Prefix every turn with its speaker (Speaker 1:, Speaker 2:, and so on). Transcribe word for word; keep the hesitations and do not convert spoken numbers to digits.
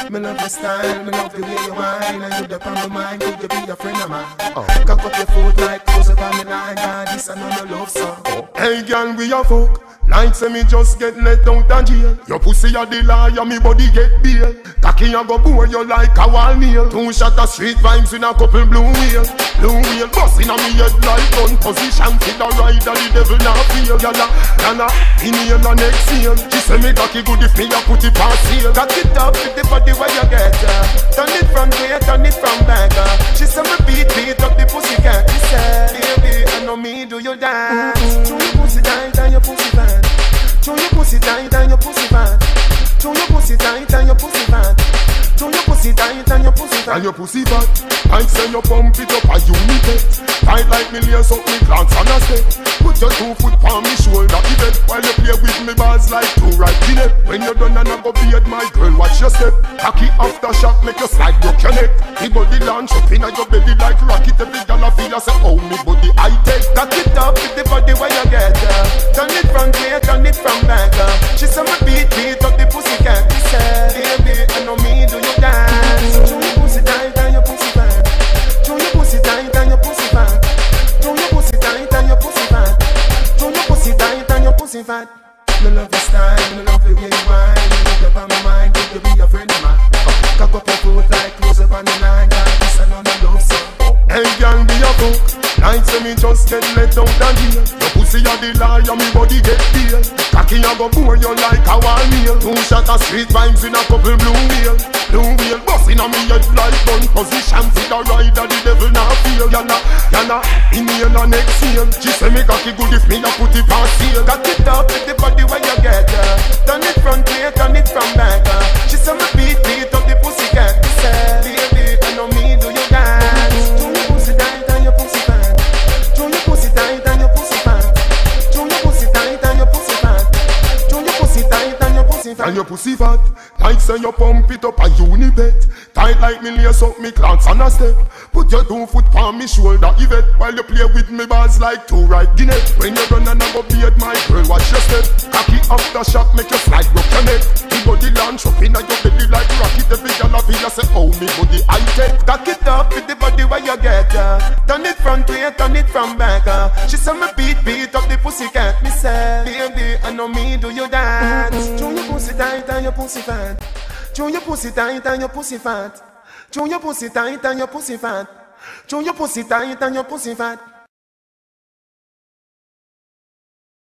Speaker 1: Me love your style, me love the way you whine. And you dip on my mind, could you be a friend of mine? Oh. Cock up your foot like close up on the line. God, this another love song. Oh. Hey girl, we a fuck. Like say me just get let out of jail. Your pussy a the liar, me body get bail. Cocky a go bore you like a wall nail. Two shot of street vibes in a couple blue wheel. Blue wheel bustin' on me head like gun position. See the rider, the devil not feel. Yalla, yalla, inhale and exhale. She say me cocky good if me a put it past heel. Cock it up with the body where you get uh. Turn it from way, turn it from back uh. She say me beat, beat up the pussy cat. She say, baby, I know me do you dance. Do your pussy tight and your pussy fat. Do your pussy tight and your pussy fat. Do your pussy tight and your pussy fat. Do your pussy tight and your pussy fat. And your pussy fat. I say you pump it up a unit. Tight like me lace up me glance and a step. Put your two foot on me shoulder event. While you play with me bars like two right in it. When you're done and I go beard my girl watch your step. Cocky after shock make you slide broke your neck. The body launch up in your belly like rocket. Every girl I feel I say oh me body I take. Cock it up with the body where you get uh. Turn it from way, turn it from back uh. She say me beat, beat up the pussy cat. She say baby I know me do you dance. Do your pussy tight and your pussy fat. Do your pussy tight and your pussy fat. Do your pussy tight and your pussy fat. Do your pussy tight and your pussy fat. Me love your style, me love the way you whine. Me love you on my mind, could you be a friend of mine? Cock up your foot like close up on the line. God, this another love song. Hey girl, be a fuck. Like say me just get let out of jail. Your pussy a the liar, me body get bail. Cocky a go bore you like a wall nail. Two shot of street vibes in a couple blue wheel. Blue wheel bustin' on me head like gun position. See the rider, the devil not feel. Yana, yana, inhale and exhale. She say me cocky good if me a put it past heel. Cock it up with the body where you get uh. Turn it front way, turn it from back uh. She say me beat, beat up the pussy cat. She say, baby, I know me do you dance. Do your pussy tight and your pussy fat. Do your pussy tight and your pussy fat. Do your pussy tight and your pussy fat. Do your pussy tight and your pussy fat. And your pussy fat. Like say you pump it up a unibet. Tight like me lace up me glance and a step. Put your two foot on me shoulder event. While you play with me bars like two right guinea. When you run and I go beard my girl watch your step. Cocky after shot make you slide broke your neck. The body launch up in your belly like rocket. Every girl I feel you say oh me body I take. Cock it up with the body where you get uh. Turn it front way, turn it from back uh. She say me beat, beat up the pussy cat. Me say baby I know me do you dance. Do your pussy tight and your pussy fat. Do your pussy tight and your pussy fat. Do your pussy tight and your pussy fat. Do your pussy tight and your pussy fat.